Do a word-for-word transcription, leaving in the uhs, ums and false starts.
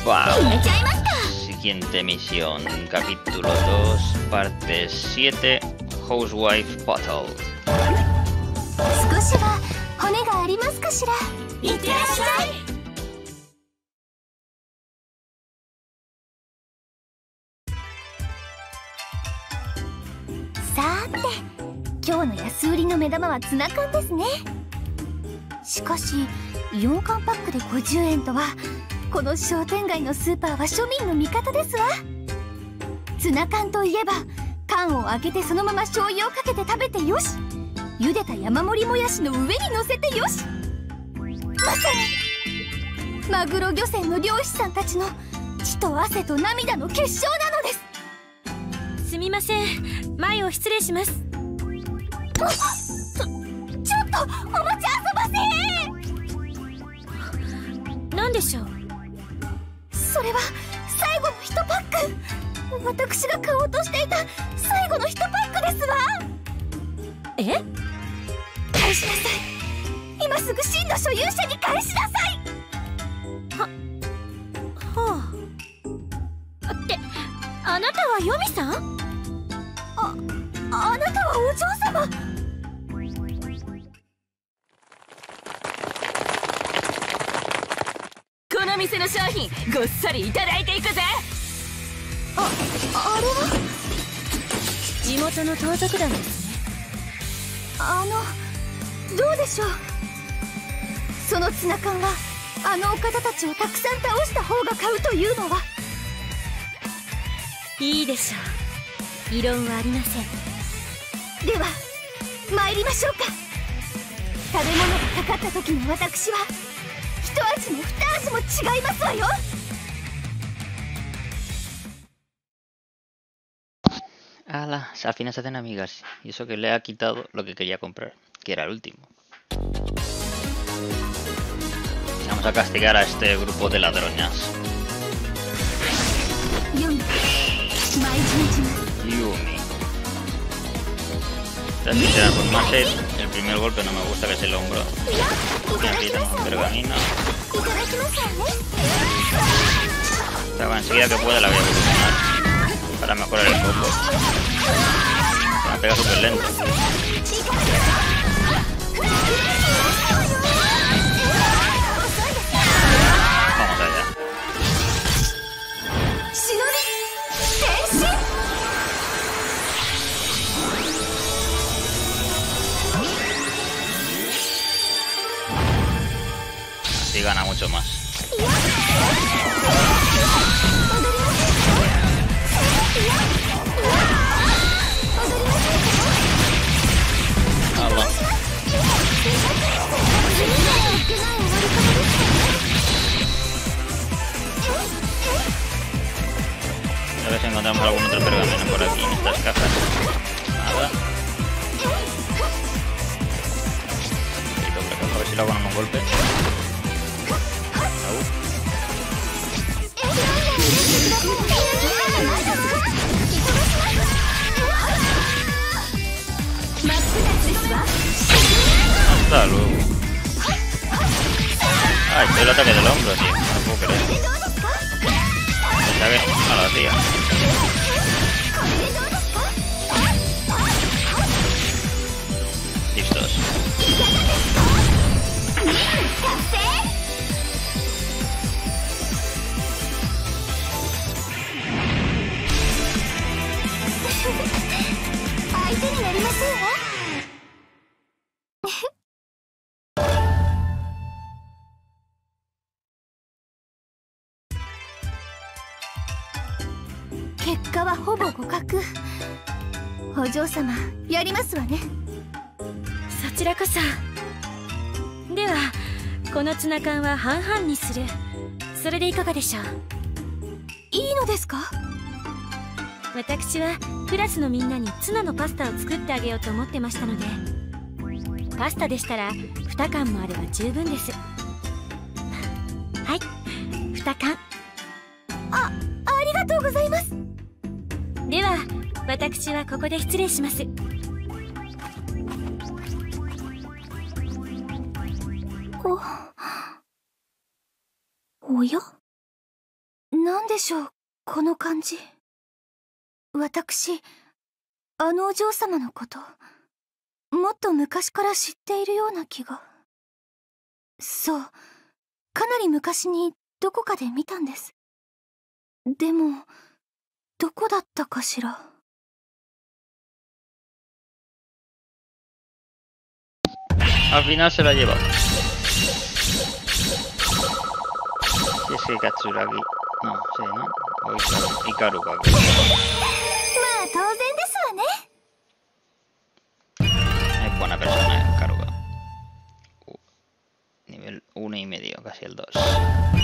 Wow. Siguiente misión, capítulo dos, parte siete, Housewife Battle. 少しは骨がありますかしら。いってらっしゃい。さーて、今日の安売りの目玉はツナ缶ですね。しかしよんかんパックでごじゅうえんとは、この商店街のスーパーは庶民の味方ですわ。ツナ缶といえば、缶を開けてそのまま醤油をかけて食べてよし、茹でた山盛りもやしの上に乗せてよし、まさにマグロ漁船の漁師さんたちの血と汗と涙の結晶なのです。 すみません、前を失礼します。 ちょちょっとおもちあそばせ。 何でしょう。 それは最後のいちパック、私が買おうとしていた最後のいちパックですわ。 え？ 返しなさい。今すぐ真の所有者に返しなさい。 ははあって、あなたはヨミさん？ あ、あなたはお嬢様。 この店の商品ごっそりいただいていくぜ。 あ、あれは地元の盗賊団ですね。 あの、どうでしょう。そのツナ缶はあのお方たちをたくさん倒した方が買うというのは。 いいでしょう、異論はありません。 では参りましょうか。食べ物がかかった時の私は一味も二味も違いますわよ。 Ala, al final se hacen amigas. Y eso que le ha quitado lo que quería comprar, que era el último. Vamos a castigar a este grupo de ladronas. Yumi. Esta sincera con Maset. El primer golpe no me gusta, que es el hombro. Y aquí tenemos un pergamino. Estaba enseguida que pueda la voy a evolucionar para mejorar el combo. Se me pega súper lento. Vamos allá. Así gana mucho más. A ver si encontramos algún otro pergamino por aquí en estas cajas. Nada. A ver si lo hago en un golpe. Hasta luego. Ah, esto es el ataque del hombro, tío. No lo puedo creer. Pensaba que no lo hacía. Listos. ¿Qué?結果はほぼ互角。お嬢様、やりますわね。 そちらこそ。ではこのツナ缶は半々にする。それでいかがでしょう。 いいのですか。 私はクラスのみんなにツナのパスタを作ってあげようと思ってましたので、パスタでしたらに缶もあれば十分です。はい、に缶。 あ、ありがとうございます。 では私はここで失礼します。 お、おや？ なんでしょう、この感じ。私、あのお嬢様のこと、もっと昔から知っているような気が。そう、かなり昔にどこかで見たんです。でも、どこだったかしら。 Al final se la lleva. Si es que Katsuragi. No, sí, ¿no? O Hikaru, Hikaru. まあ当然ですわね。 Es buena persona, Hikaru. Uh, nivel uno y medio, casi el dos.